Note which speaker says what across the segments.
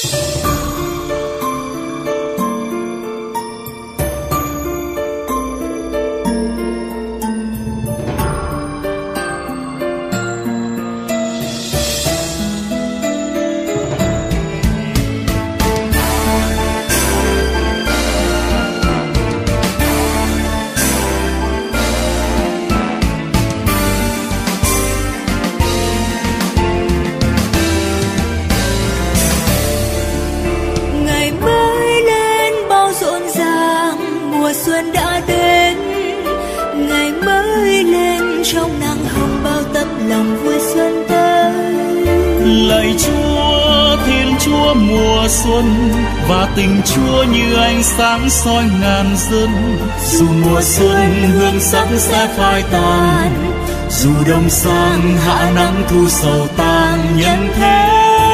Speaker 1: Xuân đã đến, ngày mới lên trong nắng hồng, bao tấm lòng vui xuân tới.
Speaker 2: Lạy Chúa, Thiên Chúa mùa xuân, và tình Chúa như ánh sáng soi ngàn dân. Dù mùa xuân hương sắc sẽ phai tàn, dù đông sang hạ nắng thu sầu tàn nhân thế.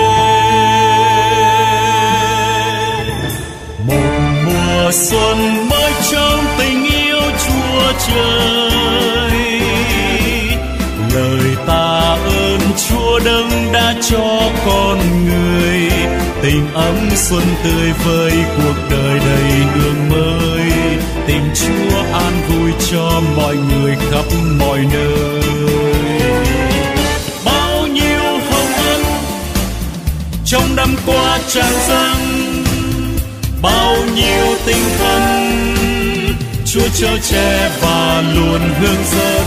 Speaker 2: Một mùa xuân mới trong tình yêu Chúa trời, lời tạ ơn Chúa đấng đã cho con người tình ấm xuân tươi vơi, cuộc đời đầy hương mới. Tình Chúa an vui cho mọi người khắp mọi nơi. Bao nhiêu hồng ân trong năm qua tràn dâng, bao nhiêu tình thân Chúa chở che và luôn hướng dẫn.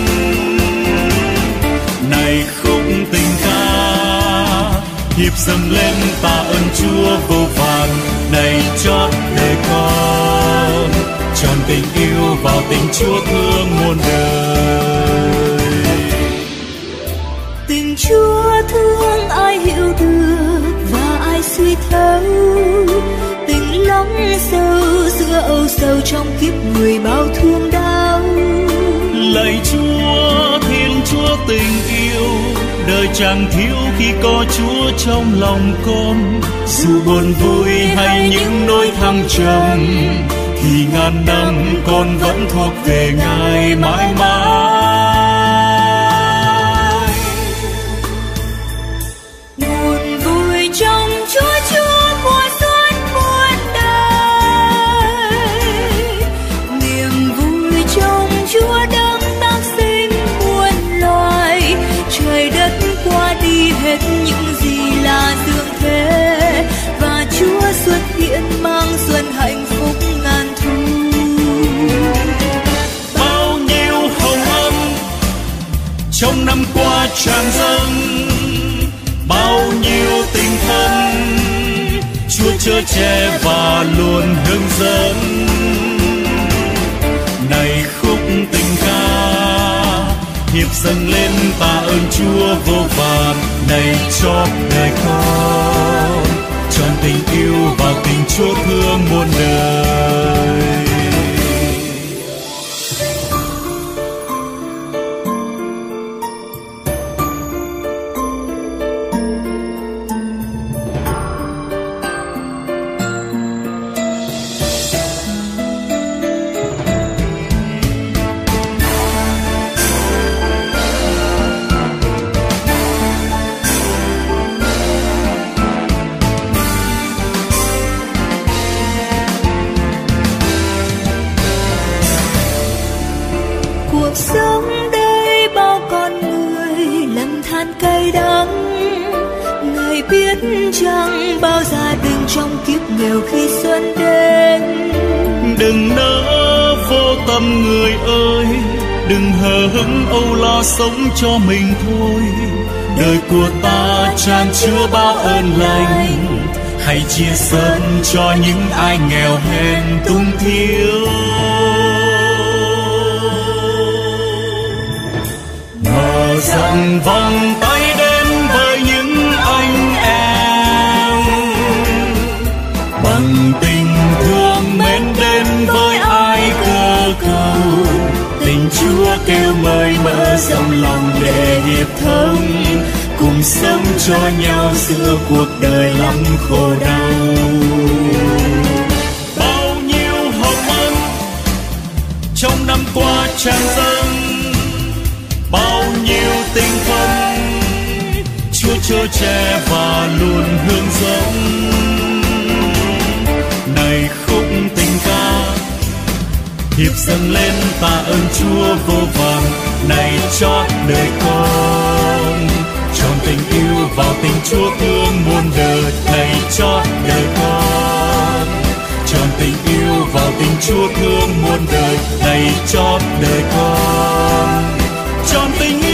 Speaker 2: Này khúc tình ca hiệp dâng lên tạ ơn Chúa vô vàn, này chót đời con tròn tình yêu vào tình Chúa thương muôn đời.
Speaker 1: Tình Chúa thương ai hiểu được và ai suy thấu, tình lắng sâu giữa âu sầu trong kiếp người bao thương đau.
Speaker 2: Lạy Chúa, Thiên Chúa tình yêu, đời chẳng thiếu khi có Chúa trong lòng con. Dù buồn vui hay những nỗi thăng trầm, thì ngàn năm con vẫn thuộc về Ngài mãi mãi.
Speaker 1: Nguồn vui trong Chúa, Chúa mùa xuân muôn đời, niềm vui trong Chúa đấng tác sinh muôn loài. Trời đất qua đi hết những gì là dương thế, và Chúa xuất hiện mang xuân hạnh phúc ngàn thu.
Speaker 2: Bao nhiêu hồng ân trong năm qua tràn dâng, bao nhiêu tình thân Chúa chở che và luôn hướng dẫn. Này khúc tình ca hiệp dâng lên tạ ơn Chúa vô vàn, này cho đời con tròn tình yêu vào tình Chúa thương muôn đời.
Speaker 1: Sống đây bao con người lầm than cay đắng, người biết chăng bao gia đình trong kiếp nghèo khi xuân đến.
Speaker 2: Đừng nỡ vô tâm người ơi, đừng hờ hững âu lo sống cho mình thôi. Đời của ta tràn chứa bao ơn lành, hãy chia sớt cho những ai nghèo hèn túng thiếu. Dặn vòng tay đến với những anh em, bằng tình thương mến đến với ai cơ cầu. Tình Chúa kêu mời mở rộng lòng để hiệp thông, cùng sống cho nhau giữa cuộc đời lắm khổ đau. Bao nhiêu hồng ân trong năm qua tràn dâng, bao nhiêu tình thân Chúa chở che và luôn hướng dẫn. hiệp dâng lên tạ ơn Chúa vô vàn này cho đời con. Tròn tình yêu vào tình Chúa thương muôn đời này cho đời con. Tròn tình yêu vào tình Chúa thương muôn đời này cho đời con. Tròn tình